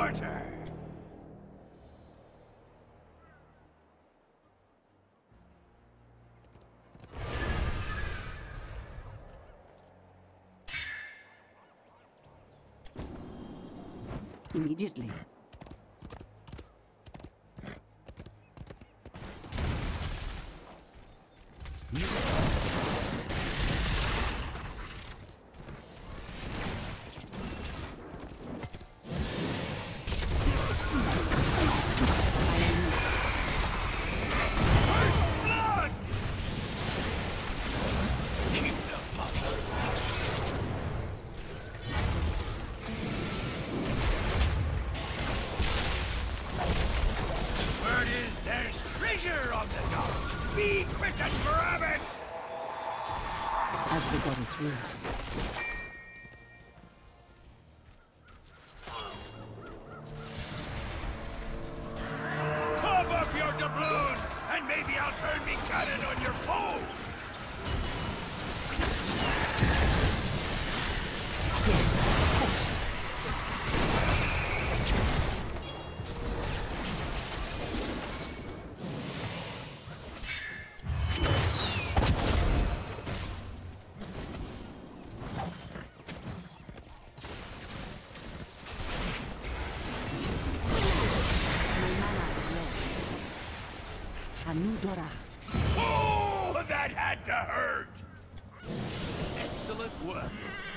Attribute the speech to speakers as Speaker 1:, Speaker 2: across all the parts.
Speaker 1: quarter!
Speaker 2: Immediately. Be quick and grab it! As the goddess wills.
Speaker 1: Cough up your doubloons, and maybe I'll turn me cannon on your foe! Oh, that had to hurt! Excellent work.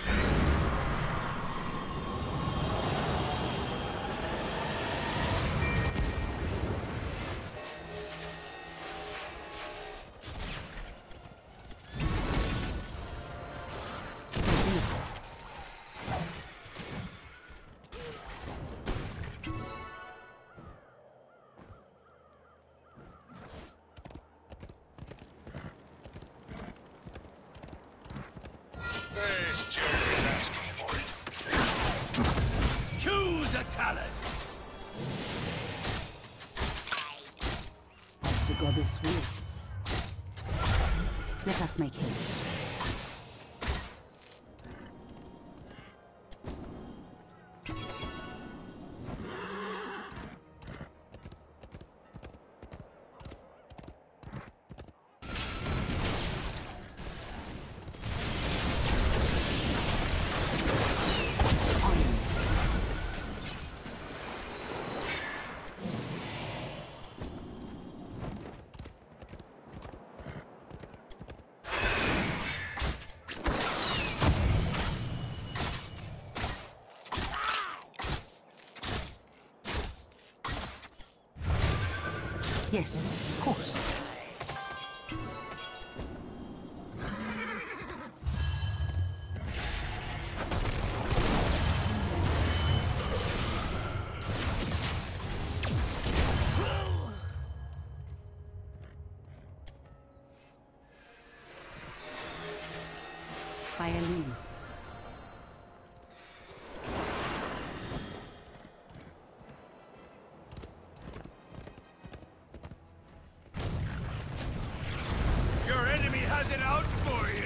Speaker 1: Choose a talent!
Speaker 2: As the goddess wills. Let us make haste. Yes, of course. Violin.
Speaker 1: Your enemy has it out for you!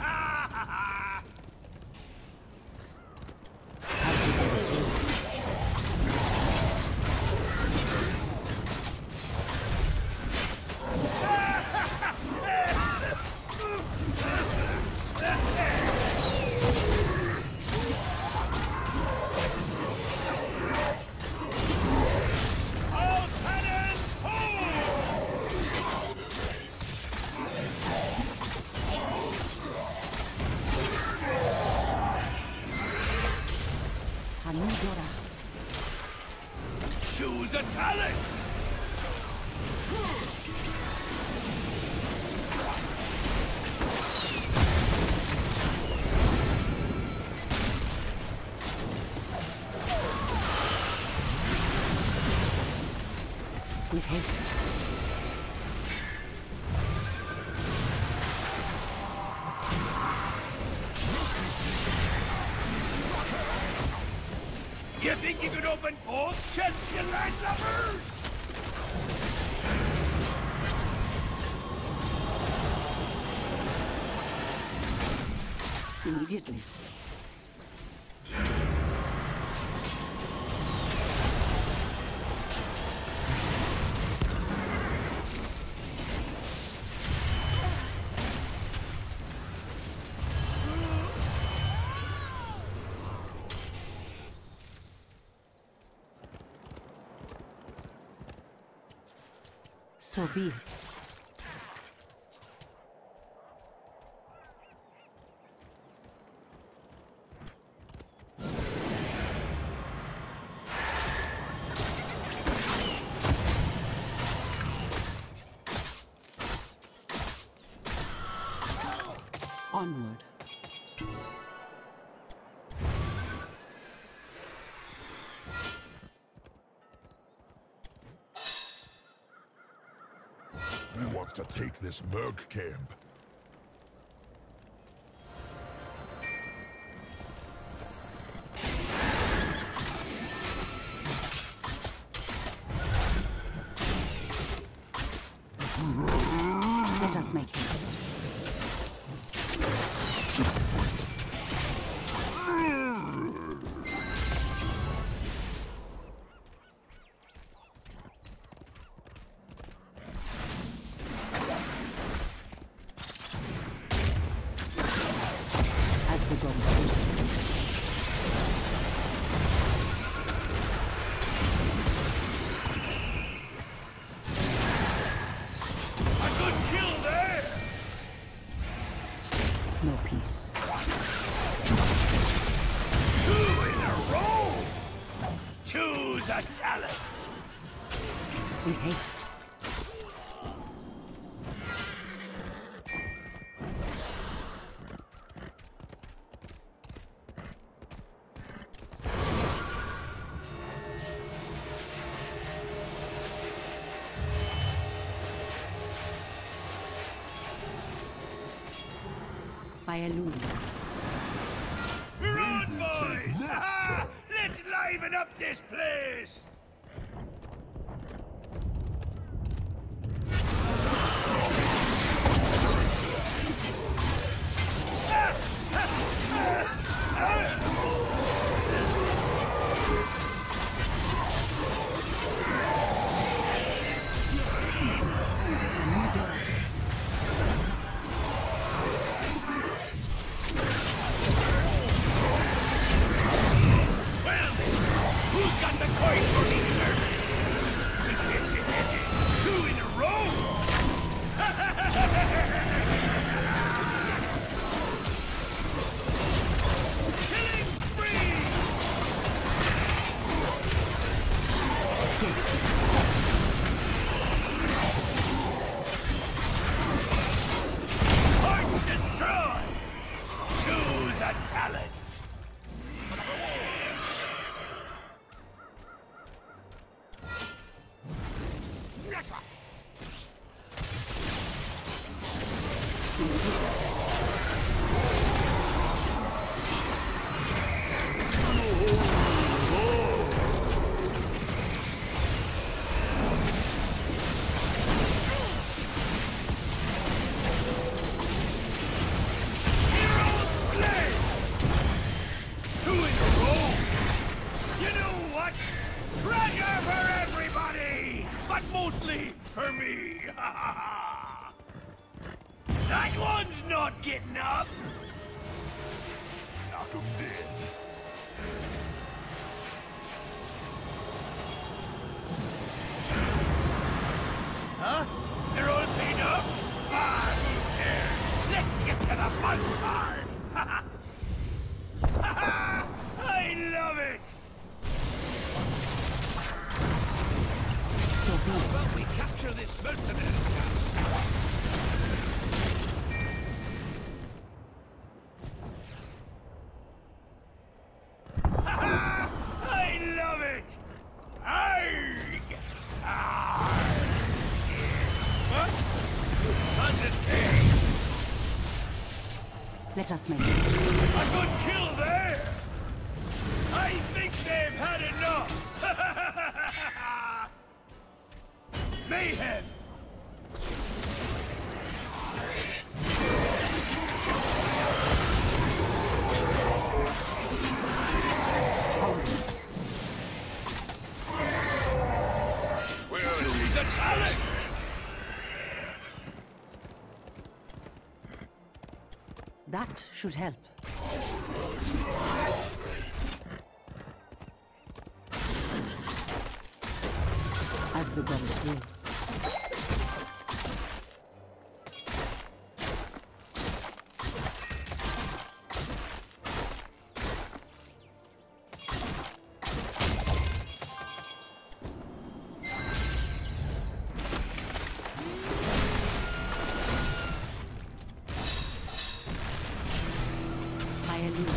Speaker 1: All cannons hold!
Speaker 2: Anudora.
Speaker 1: Choose a talent!
Speaker 2: With haste.
Speaker 1: You think you could open both chests, you landlubbers?
Speaker 2: Immediately. So be it. Onward.
Speaker 1: Who wants to take this Merc camp?
Speaker 2: Let us make it. As the gold
Speaker 1: A good kill there!
Speaker 2: no peace.
Speaker 1: Two in a row! Choose a talent!
Speaker 2: In haste. By a loon.
Speaker 1: We're on, boys! Let's liven up this place! Well, who's got the coin for me, sir? Two in a row? Killing spree! Heart destroy! Choose a talent! Heroes slay! Two in a row! You know what? Treasure for everybody! But mostly for me! That one's not getting up! Knock 'em dead. Huh? They're all paid up? Ah, who cares? Let's get to the fun part! I love it!
Speaker 2: So be it.
Speaker 1: Well, we capture this mercenary camp. I love it! Arg! Arg! What? What's it say?
Speaker 2: Let us make it.
Speaker 1: A good kill there! I think they've had enough! Mayhem! Choose a talent!
Speaker 2: That should help. As the goddess wills. Elu.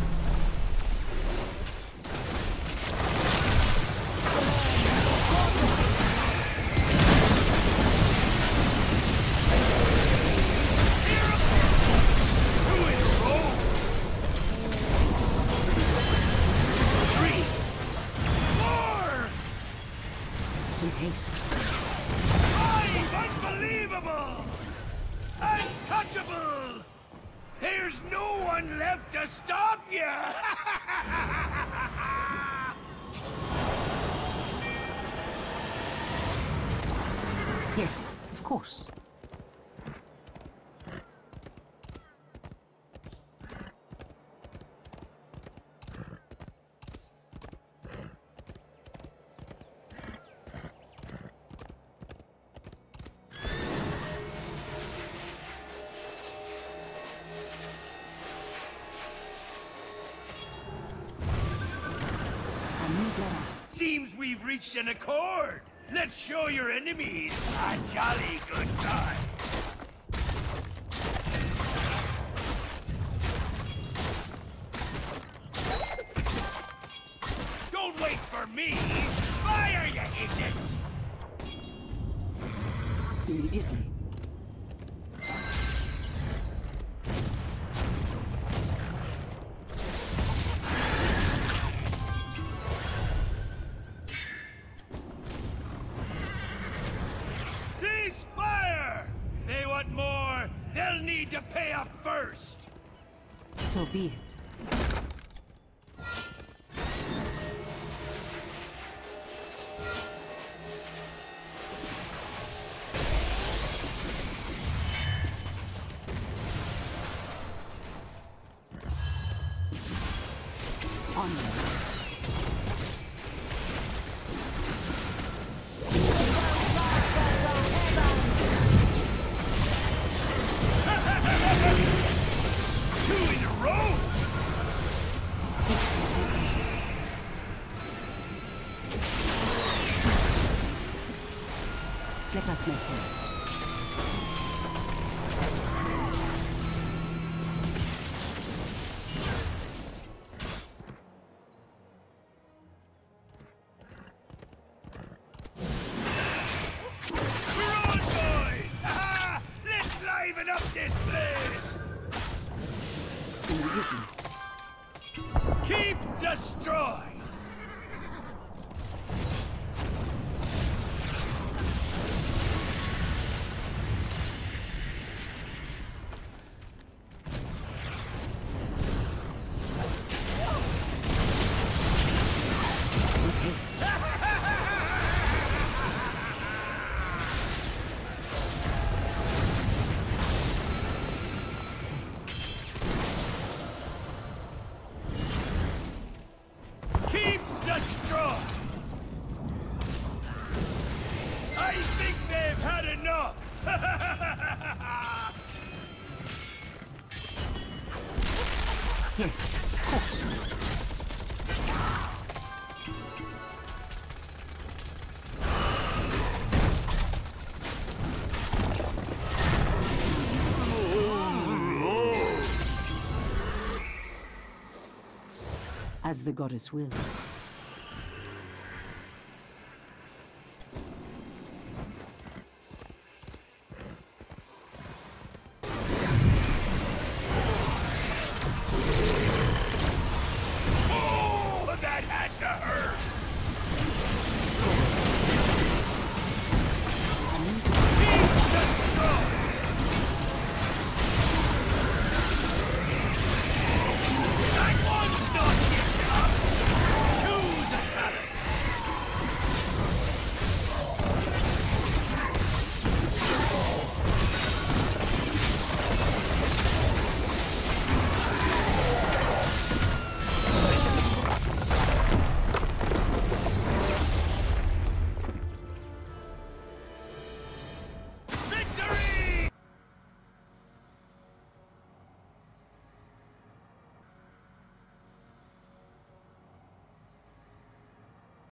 Speaker 1: Unbelievable! Untouchable! There's no one left to stop you!
Speaker 2: Yes, of course.
Speaker 1: Seems we've reached an accord. Let's show your enemies a jolly good time. Don't wait for me! Fire, you idiots!
Speaker 2: Immediately.
Speaker 1: Cease fire! If they want more, they'll need to pay up first.
Speaker 2: So be it. Let us make haste.
Speaker 1: We're on, boys! Ah, let's liven up this place!
Speaker 2: Immediately.
Speaker 1: Keep destroy! Keep destroy! I think they've had enough!
Speaker 2: Yes, of course. As the goddess wills.